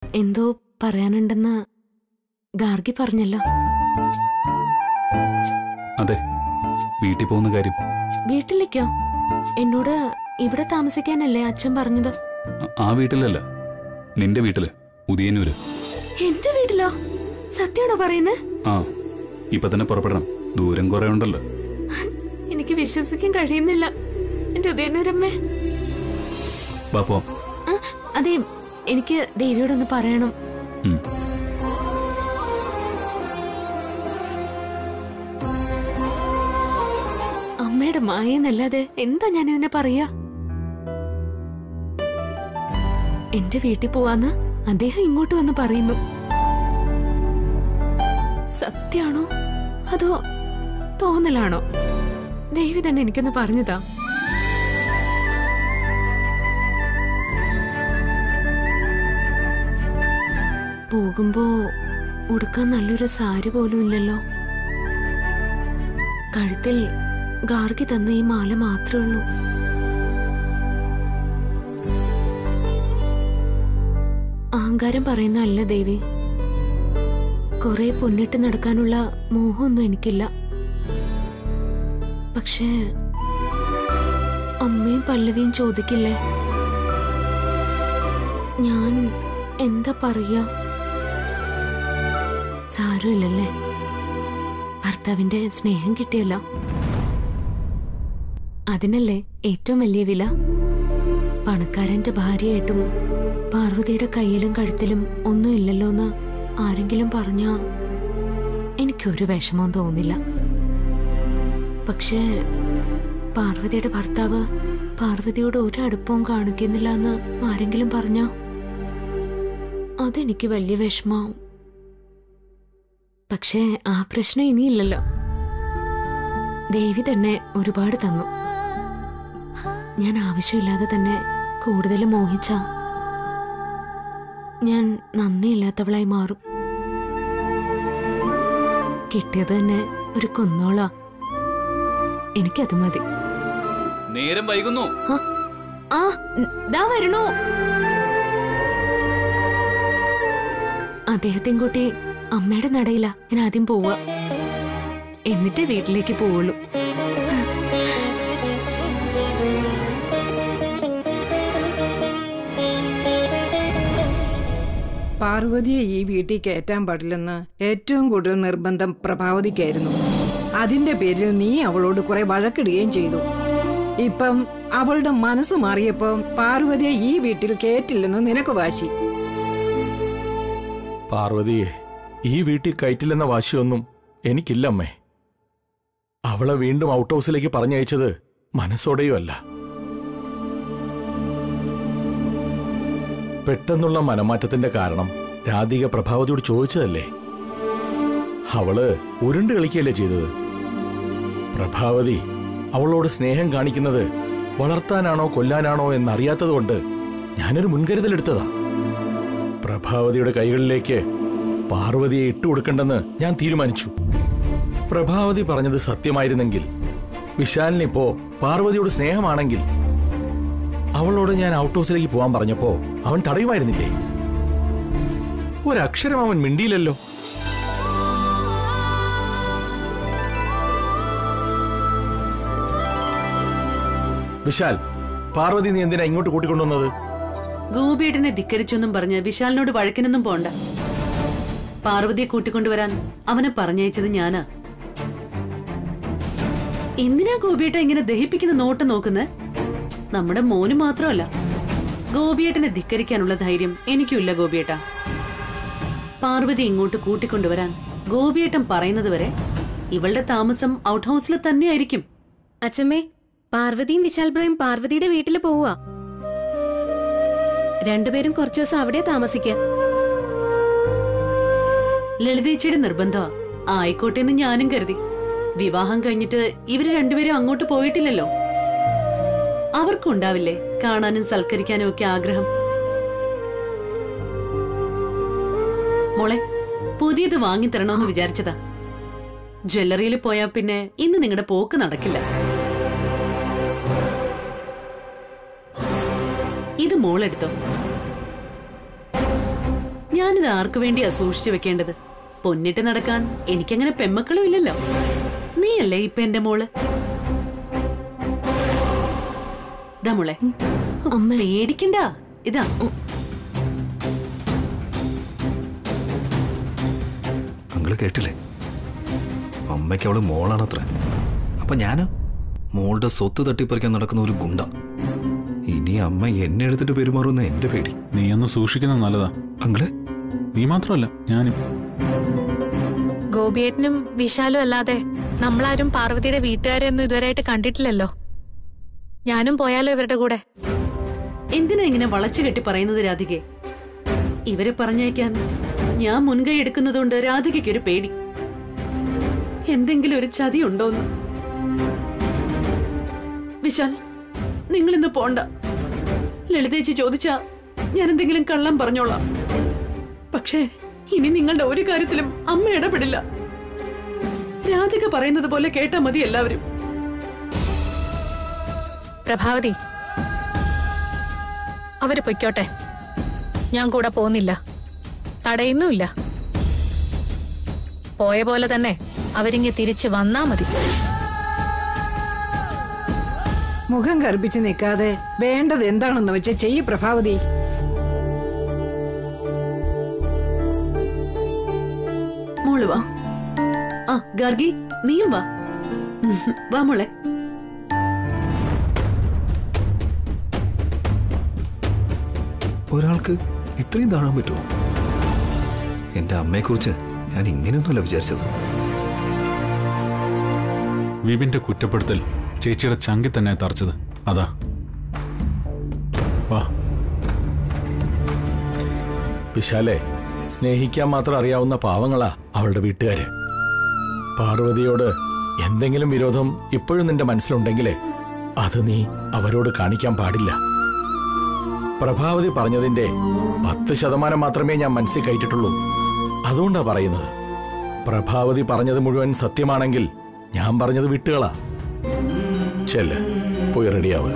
എന്തോ പറയാനുണ്ടെന്ന് ഗാർഗി പറഞ്ഞല്ലോ. അതെ, വീട്ടിൽ പോകുന്ന കാര്യം. വീട്ടിലേക്കോ? എന്നോട് ഇവിടെ താമസിക്കാനല്ലേ അച്ഛൻ പറഞ്ഞത്? ആ വീട്ടിലല്ല, നിന്റെ വീട്ടില്, ഉദയന്നൂര്. എന്റെ വീട്ടിലോ? സത്യമാണോ പറയുന്നത്? ആ, ഇപ്പൊ തന്നെ പുറപ്പെടണം, ദൂരം കുറെ ഉണ്ടല്ലോ. എനിക്ക് വിശ്വസിക്കാൻ കഴിയുന്നില്ല എന്റെ ഉദയന്നൂരമ്മേ. ബാപ്പോ? അതെ, എനിക്ക് ദേവിയോടൊന്ന് പറയണം. അമ്മയുടെ മായെന്നല്ലാതെ എന്താ ഞാൻ ഇതിനെ പറയാ? എന്റെ വീട്ടിൽ പോവാന്ന് അദ്ദേഹം ഇങ്ങോട്ട് വന്ന് പറയുന്നു. സത്യാണോ അതോ തോന്നലാണോ? ദേവി തന്നെ എനിക്കൊന്ന് പറഞ്ഞതാ. പോകുമ്പോ ഉടുക്കാൻ നല്ലൊരു സാരി പോലും ഇല്ലല്ലോ. കഴുത്തിൽ ഗാർഗി തന്ന ഈ മാല മാത്രമേ ഉള്ളൂ. അഹങ്കാരം പറയുന്നതല്ല ദേവി. കുറെ പൊന്നിട്ട് നടക്കാനുള്ള മോഹമൊന്നും എനിക്കില്ല. പക്ഷേ അമ്മയും പല്ലവിയും ചോദിക്കില്ലേ, ഞാൻ എന്താ പറയാ? സാരമില്ലല്ലേ, ഭർത്താവിന്റെ സ്നേഹം കിട്ടിയല്ലോ, അതിനല്ലേ ഏറ്റവും വലിയ വില. പണക്കാരന്റെ ഭാര്യയായിട്ടും പാർവതിയുടെ കയ്യിലും കഴുത്തിലും ഒന്നുമില്ലല്ലോ എന്ന് ആരെങ്കിലും പറഞ്ഞാ എനിക്കൊരു വിഷമവും തോന്നില്ല. പക്ഷേ പാർവതിയുടെ ഭർത്താവ് പാർവതിയോട് ഒരു അടുപ്പവും കാണിക്കുന്നില്ല എന്ന് ആരെങ്കിലും പറഞ്ഞാ അതെനിക്ക് വലിയ വിഷമാവും. പക്ഷേ ആ പ്രശ്നം ഇനിയില്ലല്ലോ. ദേവി തന്നെ ഒരുപാട് തന്നു. ഞാൻ ആവശ്യമില്ലാതെ തന്നെ കൂടുതൽ മോഹിച്ച ഞാൻ നന്ദിയില്ലാത്തവളായി മാറും. കിട്ടിയത് തന്നെ ഒരു കുന്നോളാ. എനിക്കത് മതി. നേരം വൈകുന്നു. ആ ദാ വരണു. അദ്ദേഹത്തെയും കൂട്ടി അമ്മയുടെ നടയില ഞാൻ ആദ്യം പോവുക, എന്നിട്ട് വീട്ടിലേക്ക് പോവുള്ളൂ. പാർവതിയെ ഈ വീട്ടിൽ കയറ്റാൻ പാടില്ലെന്ന് ഏറ്റവും കൂടുതൽ നിർബന്ധം പ്രഭാവതിക്കായിരുന്നു. അതിന്റെ പേരിൽ നീ അവളോട് കുറെ വഴക്കിടുകയും ചെയ്തു. ഇപ്പം അവളുടെ മനസ്സ് മാറിയപ്പോ പാർവതിയെ ഈ വീട്ടിൽ കയറ്റില്ലെന്ന് നിനക്ക് വാശി. പാർവതിയെ ഈ വീട്ടിൽ കയറ്റില്ലെന്ന വാശിയൊന്നും എനിക്കില്ലമ്മേ. അവളെ വീണ്ടും ഔട്ട് ഹൗസിലേക്ക് പറഞ്ഞയച്ചത് മനസ്സോടെയുമല്ല. പെട്ടെന്നുള്ള മനമാറ്റത്തിന്റെ കാരണം രാധിക പ്രഭാവതിയോട് ചോദിച്ചതല്ലേ. അവള് ഉരുണ്ട് കളിക്കുകയല്ലേ ചെയ്തത്. പ്രഭാവതി അവളോട് സ്നേഹം കാണിക്കുന്നത് വളർത്താനാണോ കൊല്ലാനാണോ എന്നറിയാത്തതുകൊണ്ട് ഞാനൊരു മുൻകരുതലെടുത്തതാ. പ്രഭാവതിയുടെ കൈകളിലേക്ക് പാർവതിയെ ഇട്ടുകൊടുക്കണ്ടെന്ന് ഞാൻ തീരുമാനിച്ചു. പ്രഭാവതി പറഞ്ഞത് സത്യമായിരുന്നെങ്കിൽ, വിശാലിനിപ്പോ പാർവതിയോട് സ്നേഹമാണെങ്കിൽ, അവളോട് ഞാൻ ഔട്ട് ഹൗസിലേക്ക് പോകാൻ പറഞ്ഞപ്പോ അവൻ തടയുമായിരുന്നില്ലേ? ഒരക്ഷരം അവൻ മിണ്ടിയില്ലല്ലോ. വിശാൽ, പാർവതി നീ എന്തിനാ ഇങ്ങോട്ട് കൂട്ടിക്കൊണ്ടുവന്നത്? ഗോപിയേട്ടനെ ധിക്കരിച്ചൊന്നും പറഞ്ഞ് വിശാലിനോട് വഴക്കിനൊന്നും പോണ്ട. പാർവതിയെ കൂട്ടിക്കൊണ്ടുവരാൻ അവനെ പറഞ്ഞയച്ചത് ഞാനാ. എന്തിനാ ഗോപിയേട്ട ഇങ്ങനെ ദഹിപ്പിക്കുന്ന നോട്ട് നോക്കുന്നത്? നമ്മുടെ മോന് മാത്രമല്ല, ഗോപിയേട്ടനെ ധിക്കരിക്കാനുള്ള ധൈര്യം എനിക്കുമില്ല ഗോപിയേട്ട. പാർവതി ഇങ്ങോട്ട് കൂട്ടിക്കൊണ്ടുവരാൻ ഗോപിയേട്ടൻ പറയുന്നത് വരെ ഇവളുടെ താമസം ഔട്ട് ഹൗസിൽ തന്നെയായിരിക്കും. അച്ഛമ്മേ, പാർവതിയും വിശാൽ ബ്രോയും പാർവതിയുടെ വീട്ടിൽ പോവുക. രണ്ടുപേരും കുറച്ചു ദിവസം അവിടെ താമസിക്ക. ലളിതേച്ചിയുടെ നിർബന്ധമാ. ആയിക്കോട്ടെ എന്ന് ഞാനും കരുതി. വിവാഹം കഴിഞ്ഞിട്ട് ഇവര് രണ്ടുപേരും അങ്ങോട്ട് പോയിട്ടില്ലല്ലോ. അവർക്കുണ്ടാവില്ലേ കാണാനും സൽക്കരിക്കാനും ഒക്കെ ആഗ്രഹം? മോളെ, പുതിയത് വാങ്ങിത്തരണോന്ന് വിചാരിച്ചതാ. ജ്വല്ലറിയിൽ പോയാ പിന്നെ ഇന്ന് നിങ്ങളുടെ പോക്ക് നടക്കില്ല. ഇത് മോളെടുത്തോ. ഞാനിത് ആർക്കു വേണ്ടിയാ സൂക്ഷിച്ചു വെക്കേണ്ടത്? പൊന്നിട്ട് നടക്കാൻ എനിക്കങ്ങനെ പെമ്മക്കളും ഇല്ലല്ലോ. നീയല്ലേ ഇപ്പൊ എന്റെ മോള്. ഇതാ മോളെ, പേടിക്കണ്ട. ഇതാ അങ്ങള് കേട്ടില്ലേ? അമ്മയ്ക്ക് അവള് മോളാണത്ര. അപ്പൊ ഞാന് മോളുടെ സ്വത്ത് തട്ടിപ്പറിക്കാൻ നടക്കുന്ന ഒരു ഗുണ്ട. ഇനി അമ്മ എന്നെ എടുത്തിട്ട് പെരുമാറുന്ന എന്റെ പേടി. നീ ഒന്ന് സൂക്ഷിക്കുന്നത് നല്ലതാ. അങ്ങള് നീ മാത്രമല്ല ഞാനും. ഗോപിയേട്ടനും വിശാലും അല്ലാതെ നമ്മളാരും പാർവതിയുടെ വീട്ടുകാരെയൊന്നും ഇതുവരെയായിട്ട് കണ്ടിട്ടില്ലല്ലോ. ഞാനും പോയാലോ ഇവരുടെ കൂടെ? എന്തിനാ ഇങ്ങനെ വളച്ചു കെട്ടി പറയുന്നത് രാധികെ? ഇവരെ പറഞ്ഞയക്കാൻ ഞാൻ മുൻകൈ എടുക്കുന്നതുകൊണ്ട് രാധികയ്ക്കൊരു പേടി. എന്തെങ്കിലും ഒരു ചതി ഉണ്ടോന്ന്. വിശാൽ, നിങ്ങൾ ഇന്ന് പോണ്ട. ലളിതേച്ചി ചോദിച്ചാ ഞാൻ എന്തെങ്കിലും കള്ളം പറഞ്ഞോളാം. പക്ഷേ ഇനി നിങ്ങളുടെ ഒരു കാര്യത്തിലും അമ്മ ഇടപെടില്ല. രാധിക പറയുന്നത് പോലെ കേട്ടാ മതി എല്ലാവരും. പ്രഭാവതി, അവര് പൊയ്ക്കോട്ടെ, ഞാൻ കൂടെ പോകുന്നില്ല, തടയുന്നുമില്ല. പോയ പോലെ തന്നെ അവരിങ്ങ് തിരിച്ചു വന്നാ മതി. മുഖം കറുപ്പിച്ച് നിൽക്കാതെ വേണ്ടത് എന്താണെന്ന് വെച്ച് ചെയ്യ് പ്രഭാവതി. മോള് വാ. ആ ഗാർഗി, നീയും വാ. വാ മോളെ. ഒരാൾക്ക് ഇത്രയും താഴാൻ പറ്റുമോ? എന്റെ അമ്മയെക്കുറിച്ച് ഞാൻ ഇങ്ങനെയൊന്നുമല്ല വിചാരിച്ചത്. വിപിന്റെ കുറ്റപ്പെടുത്തൽ ചേച്ചിയുടെ ചങ്കി തന്നെ തറച്ചത് അതാ. വാ. വിശാലെ, സ്നേഹിക്കാൻ മാത്രം അറിയാവുന്ന പാവങ്ങളാ അവളുടെ വീട്ടുകാര്. പാർവതിയോട് എന്തെങ്കിലും വിരോധം ഇപ്പോഴും നിന്റെ മനസ്സിലുണ്ടെങ്കിലേ അത് നീ അവരോട് കാണിക്കാൻ പാടില്ല. പ്രഭാവതി പറഞ്ഞതിന്റെ 10% മാത്രമേ ഞാൻ മനസ്സിൽ കയറ്റിട്ടുള്ളൂ. അതുകൊണ്ടാ പറയുന്നത്. പ്രഭാവതി പറഞ്ഞത് മുഴുവൻ സത്യമാണെങ്കിൽ ഞാൻ പറഞ്ഞത് വിട്ടുകളാ. ചെല്ല്, പോയി റെഡിയാവുക.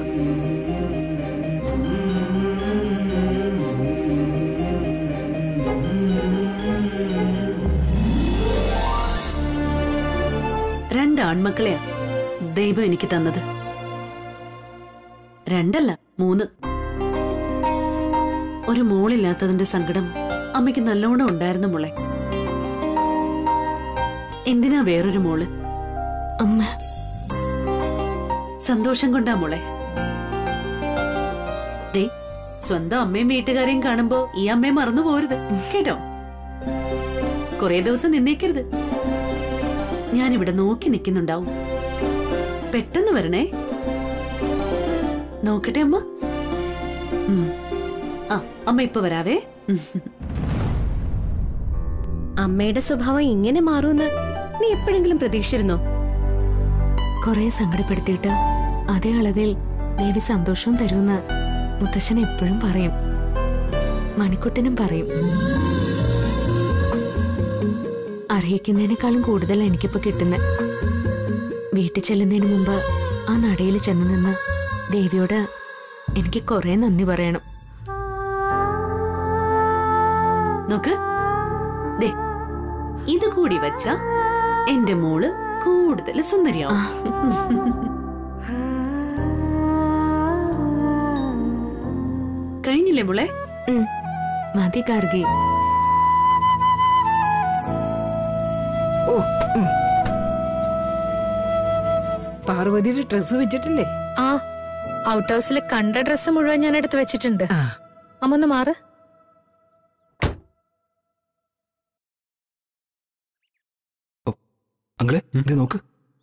രണ്ട് ആൺമക്കളെയാ ദൈവം എനിക്ക് തന്നത്. 2 അല്ല 3. ഒരു മോളില്ലാത്തതിന്റെ സങ്കടം അമ്മയ്ക്ക് നല്ലോണം ഉണ്ടായിരുന്നു മോളെ. എന്തിനാ വേറൊരു മോള്? അമ്മ, സന്തോഷം കൊണ്ടാ മോളെ. ദേ, സ്വന്തം അമ്മയും വീട്ടുകാരെയും കാണുമ്പോ ഈ അമ്മയെ മറന്നു പോരുത് കേട്ടോ. കുറെ ദിവസം നിന്നേക്കരുത്. ഞാനിവിടെ നോക്കി നിൽക്കുന്നുണ്ടാവും. പെട്ടെന്ന് വരണേ. നോക്കട്ടെ അമ്മ. ആ, അമ്മ ഇപ്പൊ വരാവേ. അമ്മയുടെ സ്വഭാവം ഇങ്ങനെ മാറുമെന്ന് നീ എപ്പോഴെങ്കിലും പ്രതീക്ഷിച്ചിരുന്നോ? കുറെ സങ്കടപ്പെടുത്തിയിട്ട് അതേ അളവിൽ ദേവി സന്തോഷവും തരുമെന്ന് മുത്തശ്ശൻ എപ്പോഴും പറയും. മണിക്കുട്ടനും പറയും. അർഹിക്കുന്നതിനേക്കാളും കൂടുതൽ എനിക്കിപ്പോ കിട്ടുന്നത്. വീട്ടിൽ ചെല്ലുന്നതിന് മുമ്പ് ആ നടയിൽ ചെന്ന് നിന്ന് ദേവിയോട് എനിക്ക് കുറെ നന്ദി പറയണം. നോക്ക്, ദേ, ഇത് കൂടി വച്ച എന്റെ മോള് കൂടുതൽ സുന്ദരിയാവും. കഴിഞ്ഞില്ലേ മോളെ? മതി ഗാർഗി. പാർവതിയുടെ ഡ്രസ് വെച്ചിട്ടില്ലേ? ആ, ഔട്ട് ഹൗസിൽ കണ്ട ഡ്രസ്സ് മുഴുവൻ ഞാൻ എടുത്ത് വെച്ചിട്ടുണ്ട്. അമ്മ ഒന്ന് മാറ്. അങ്ങളെ, ഇത് നോക്ക്.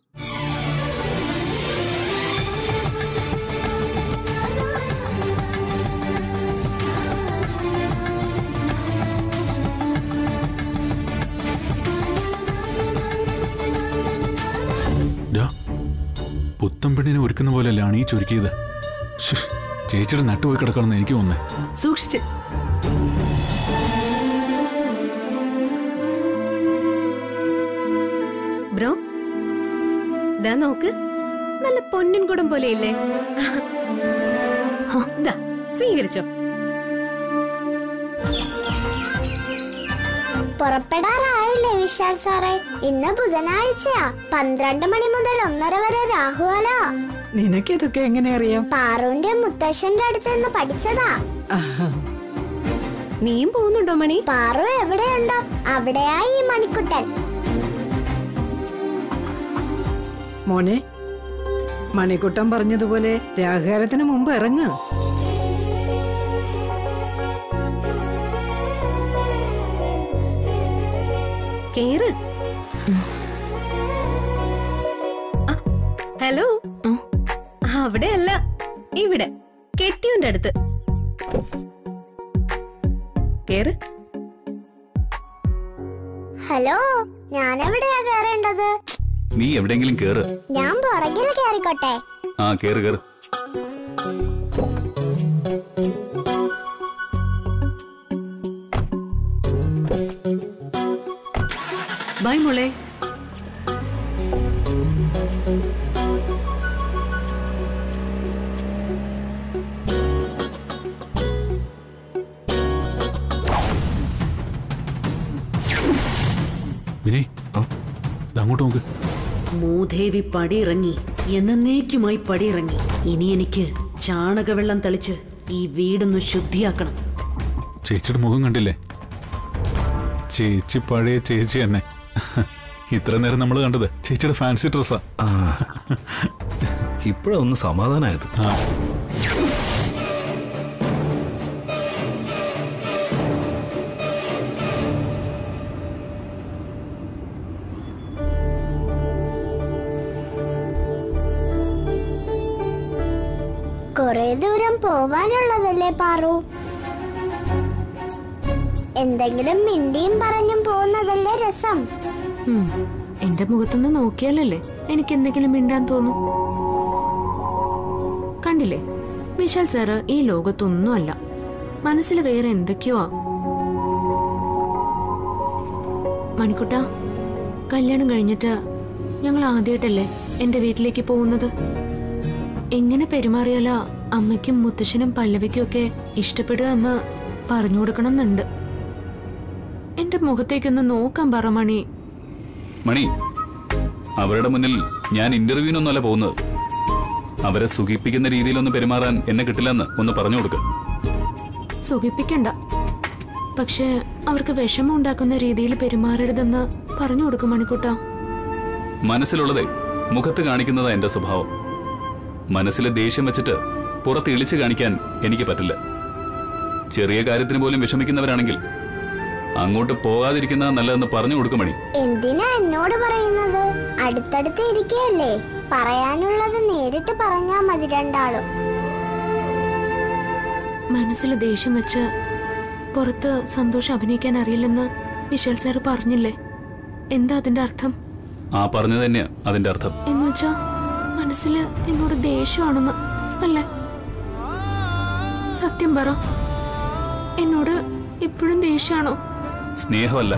പുത്തൻ പെണ്ണിനെ ഒരുക്കുന്ന പോലെയല്ലാണ് ഈ ചുരുക്കിയത്. ചേച്ചിയുടെ നട്ടുപോയി കിടക്കണമെന്ന് എനിക്ക് തോന്നുന്നേ. സൂക്ഷിച്ച്. ബ്രോ, ദാ നോക്ക്, നല്ല പൊന്നിൻ കുടം പോലെയില്ലേ? സ്വീകരിച്ചോ. പുറപ്പെടാറായില്ലേ വിശാൽ സാറേ? ഇന്ന് ബുധനാഴ്ചയാ. 12 മണി മുതൽ 1:30 വരെ രാഹുകാലാ. നിനക്കിതൊക്കെ എങ്ങനെ അറിയാം? പാറുവിന്റെ മുത്തശ്ശന്റെ അടുത്ത് നിന്ന് പഠിച്ചതാ. നീയും പോകുന്നുണ്ടോ മണി? പാറു എവിടെയുണ്ടോ അവിടെയാ ഈ മണിക്കുട്ടൻ. മോനെ, മണിക്കുട്ടൻ പറഞ്ഞതുപോലെ രാഹുകാലത്തിന് മുമ്പ് ഇറങ്ങ്. കേറ്. ഹലോ. അവിടെയല്ല, ഇവിടെ കെട്ടിയുണ്ട് അടുത്ത്. കേറ്. ഹലോ, ഞാനെവിടെയാ കേറേണ്ടത്? നീ എവിടെയെങ്കിലും കേറ്. ഞാൻ പുറകിൽ കേറിക്കോട്ടെ? ആ കേറ് കേറ്. ബൈ മോളെ. വിനയ്, അങ്ങോട്ട് നോക്ക്. മൂദേവി പടിയിറങ്ങി, എന്നേക്കുമായി പടിയിറങ്ങി. ഇനി എനിക്ക് ചാണകവെള്ളം തളിച്ച് ഈ വീടൊന്ന് ശുദ്ധിയാക്കണം. ചേച്ചിയുടെ മുഖം കണ്ടില്ലേ? ചേച്ചി പഴയ ചേച്ചി തന്നെ. ഇത്ര നേരം നമ്മൾ കണ്ടത് ചേച്ചിയുടെ ഫാൻസി ഡ്രസ്സാ. ഇപ്പോഴാ ഒന്ന് സമാധാനായത്. കൊറേ ദൂരം പോവാനുള്ളതല്ലേ പാറു? എന്തെങ്കിലും മിണ്ടിയും പറഞ്ഞും പോകുന്നതല്ലേ രസം. എന്റെ മുഖത്തൊന്ന് നോക്കിയാലല്ലേ എനിക്ക് എന്തെങ്കിലും മിണ്ടാൻ തോന്നും. കണ്ടില്ലേ, വിശാൽ സാറ് ഈ ലോകത്തൊന്നുമല്ല, മനസ്സിൽ വേറെ എന്തൊക്കെയോ. മണിക്കുട്ട, കല്യാണം കഴിഞ്ഞിട്ട് ഞങ്ങൾ ആദ്യമായിട്ടല്ലേ എന്റെ വീട്ടിലേക്ക് പോകുന്നത്. എങ്ങനെ പെരുമാറിയാലാ അമ്മയ്ക്കും മുത്തശ്ശനും പല്ലവിക്കും ഒക്കെ ഇഷ്ടപ്പെടുക എന്ന് പറഞ്ഞു കൊടുക്കണം എന്നുണ്ട്. എന്റെ മുഖത്തേക്കൊന്ന് നോക്കാൻ പറ മണി. മണി, അവരുടെ മുന്നിൽ ഞാൻ ഇന്റർവ്യൂവിനൊന്നുമല്ല പോകുന്നത്. അവരെ സുഖിപ്പിക്കുന്ന രീതിയിലൊന്നും പെരുമാറാൻ എന്നെ കിട്ടില്ലെന്ന് ഒന്ന് പറഞ്ഞു കൊടുക്ക. സുഖിപ്പിക്കണ്ട, പക്ഷെ അവർക്ക് വിഷമം ഉണ്ടാക്കുന്ന രീതിയിൽ പെരുമാറരുതെന്ന് പറഞ്ഞു കൊടുക്കും മണിക്കുട്ട. മനസ്സിലുള്ളതേ മുഖത്ത് കാണിക്കുന്നതാ എന്റെ സ്വഭാവം. മനസ്സിലെ ദേഷ്യം വെച്ചിട്ട് പുറത്ത് ഇളിച്ചു കാണിക്കാൻ എനിക്ക് പറ്റില്ല. ചെറിയ കാര്യത്തിന് പോലും വിഷമിക്കുന്നവരാണെങ്കിൽ അങ്ങോട്ട് പോകാതിരിക്കുന്ന നല്ലതെന്ന് പറഞ്ഞു കൊടുക്കും മണി. എന്തിനാ എന്നോട് പറയുന്നത്? അടുത്തടുത്ത് ഇരിക്കുകയല്ലേ, പറയാനുള്ളത് നേരിട്ട് പറഞ്ഞാ മതി രണ്ടാളും. മനസ്സിൽ ദേഷ്യം വെച്ച് പുറത്ത് സന്തോഷം അഭിനയിക്കാൻ അറിയില്ലെന്ന് വിശാൽ സാറ് പറഞ്ഞില്ലേ? എന്താ അതിന്റെ അർത്ഥം? ആ പറഞ്ഞത് തന്നെയാ അതിന്റെ അർത്ഥം. എന്നുവെച്ചാ മനസ്സില് എന്നോട് ദേഷ്യമാണെന്ന് അല്ലേ? സത്യം പറ, എന്നോട് ഇപ്പോഴും ദേഷ്യമാണോ? സ്നേഹമല്ല.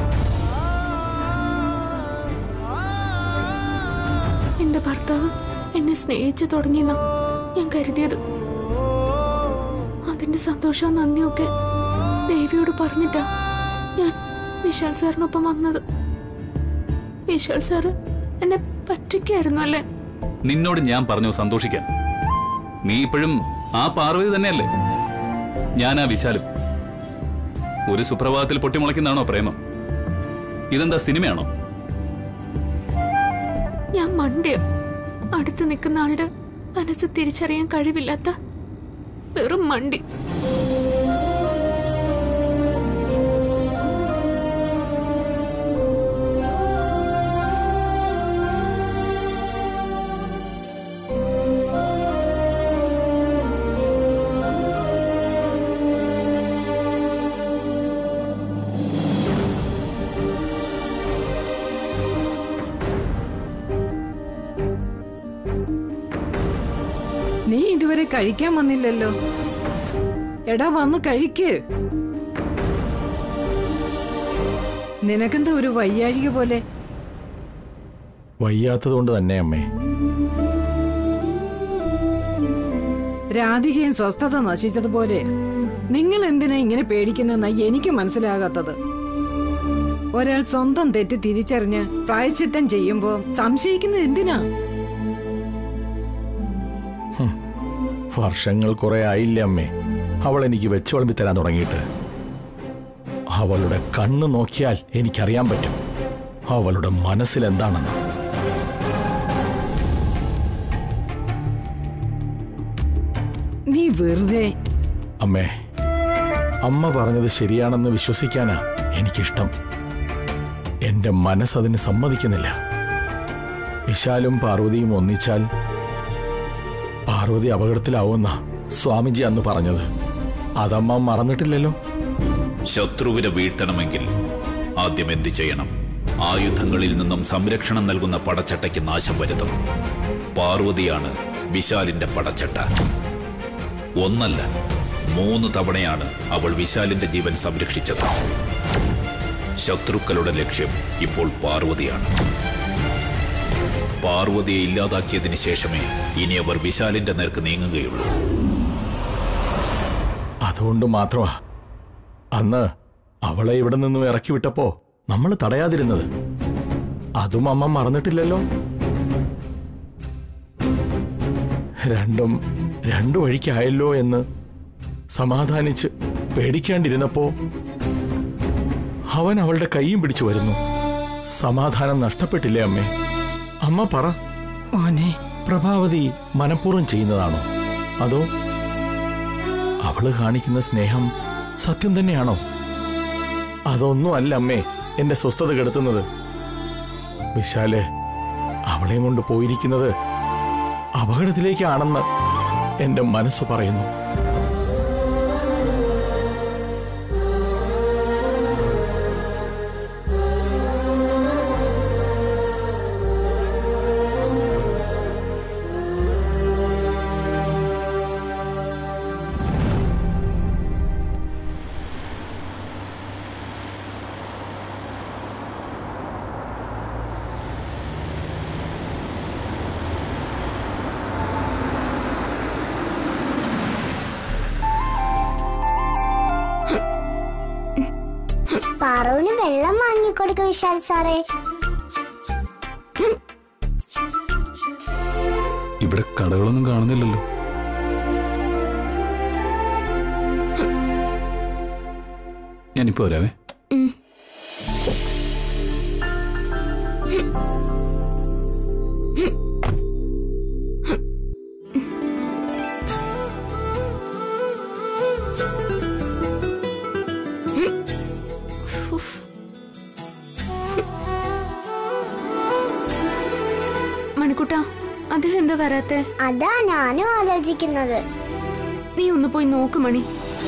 എന്റെ ഭർത്താവ് എന്നെ സ്നേഹിച്ചു തുടങ്ങിയെന്നാ ഞാൻ കരുതിയത്. അതിന്റെ സന്തോഷവും നന്ദിയൊക്കെ ദേവിയോട് പറഞ്ഞിട്ടാ ഞാൻ വിശാൽ സാറിനൊപ്പം വന്നത്. വിശാൽ സാറ് എന്നെ പറ്റിക്കായിരുന്നു അല്ലേ? നിന്നോട് ഞാൻ പറഞ്ഞു സന്തോഷിക്കാൻ. നീ ഇപ്പോഴും ആ പാർവതി തന്നെയല്ലേ? ഞാനാ വിശാലും. ഒരു സുപ്രഭാതത്തിൽ പൊട്ടിമുളയ്ക്കുന്നതാണോ പ്രേമം? ഇതെന്താ സിനിമയാണോ? ഞാൻ മണ്ടിയ അടുത്ത് നിൽക്കുന്ന ആളുടെ മനസ്സ് തിരിച്ചറിയാൻ കഴിവില്ലാത്ത വെറും മണ്ടി. നീ ഇതുവരെ കഴിക്കാൻ വന്നില്ലല്ലോ. എടാ, വന്ന് കഴിക്ക്. നിനക്കെന്താ ഒരു വയ്യാഴിക പോലെ? വയ്യാത്തത് കൊണ്ട് തന്നെ അമ്മേ. രാധികയും സ്വസ്ഥത നശിച്ചതുപോലെ നിങ്ങൾ എന്തിനാ ഇങ്ങനെ പേടിക്കുന്നെന്നാ എനിക്ക് മനസ്സിലാകാത്തത്. ഒരാൾ സ്വന്തം തെറ്റ് തിരിച്ചറിഞ്ഞ് പ്രായശ്ചിത്തം ചെയ്യുമ്പോ സംശയിക്കുന്നത് എന്തിനാ? വർഷങ്ങൾ കുറെ ആയില്ല അമ്മേ അവൾ എനിക്ക് വെച്ചു വിളമ്പി തരാൻ തുടങ്ങിയിട്ട്. അവളുടെ കണ്ണ് നോക്കിയാൽ എനിക്കറിയാൻ പറ്റും അവളുടെ മനസ്സിൽ എന്താണെന്ന്. നീ വെറുതെ. അമ്മേ, അമ്മ പറഞ്ഞത് ശരിയാണെന്ന് വിശ്വസിക്കാനാ എനിക്കിഷ്ടം. എന്റെ മനസ്സതിന് സമ്മതിക്കുന്നില്ല. വിശാലും പാർവതിയും ഒന്നിച്ചാൽ പാർവതി അപകടത്തിലാവുന്ന സ്വാമിജി അന്ന് പറഞ്ഞത്. അതമ്മ മറന്നിട്ടില്ലല്ലോ. ശത്രുവിനെ വീഴ്ത്തണമെങ്കിൽ ആദ്യം എന്ത് ചെയ്യണം? ആയുധങ്ങളിൽ നിന്നും സംരക്ഷണം നൽകുന്ന പടച്ചട്ടയ്ക്ക് നാശം വരുത്തണം. പാർവതിയാണ് വിശാലിന്റെ പടച്ചട്ട. ഒന്നല്ല 3 തവണയാണ് അവൾ വിശാലിന്റെ ജീവൻ സംരക്ഷിച്ചത്. ശത്രുക്കളുടെ ലക്ഷ്യം ഇപ്പോൾ പാർവതിയാണ്. പാർവതിയെ ഇല്ലാതാക്കിയതിനു ശേഷമേ ഇനി അവർ വിശാലിന്റെ നേർക്ക് നീങ്ങുകയുള്ളൂ. അതുകൊണ്ട് മാത്രമാ അന്ന് അവളെ ഇവിടെ നിന്നും ഇറക്കി വിട്ടപ്പോ നമ്മൾ തടയാതിരുന്നത്. അതും അമ്മ മറന്നിട്ടില്ലല്ലോ. രണ്ടും രണ്ടു വഴിക്കായല്ലോ എന്ന് സമാധാനിച്ച് പേടിക്കാണ്ടിരുന്നപ്പോ അവൻ അവളുടെ കൈയും പിടിച്ചു വരുന്നു. സമാധാനം നഷ്ടപ്പെട്ടില്ലേ അമ്മേ? അമ്മ പറ, പ്രഭാവതി മനഃപൂർവ്വം ചെയ്യുന്നതാണോ അതോ അവള് കാണിക്കുന്ന സ്നേഹം സത്യം തന്നെയാണോ? അതൊന്നും അല്ല അമ്മേ എന്റെ സ്വസ്ഥത കെടുത്തുന്നത്. വിശാല് അവളെയും കൊണ്ട് പോയിരിക്കുന്നത് അപകടത്തിലേക്കാണെന്ന് എന്റെ മനസ്സ് പറയുന്നു. പാറുവിന് വെള്ളം വാങ്ങിക്കൊടുക്ക വിശാൽ സാറേ. ഇവിടെ കടകളൊന്നും കാണുന്നില്ലല്ലോ. ഞാനിപ്പോ വരാവേ. മണിക്കുട്ടാ, അദ്ദേഹം എന്താ വരാത്തെ? അതാ ഞാനും ആലോചിക്കുന്നത്. നീ ഒന്ന് പോയി നോക്ക് മണി.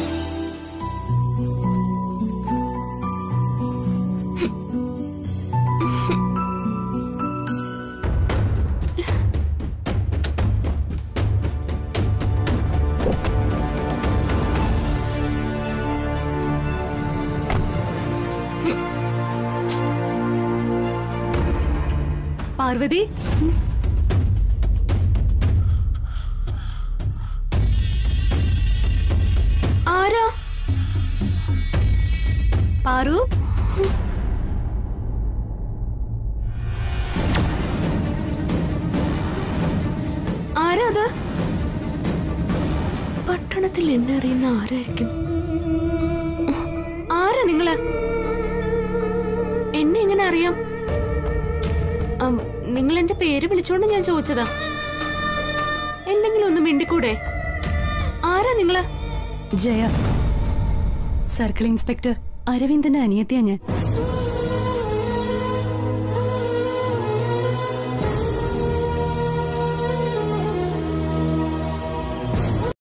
പാർവതി, ആരാ? പാറു, ആരാ അത്? പട്ടണത്തിൽ എന്നെ അറിയുന്ന ആരായിരിക്കും? ആരാ നിങ്ങള്? എന്നെ എങ്ങനെ അറിയാം? നിങ്ങൾ എന്റെ പേര് വിളിച്ചോണ്ട് ഞാൻ ചോദിച്ചതാ. എന്തെങ്കിലും ഒന്ന് മിണ്ടിക്കൂടെ? ആരാ നിങ്ങള്? ജയ, സർക്കിൾ ഇൻസ്പെക്ടർ അരവിന്ദന്റെ അനിയത്തിയാ ഞാൻ.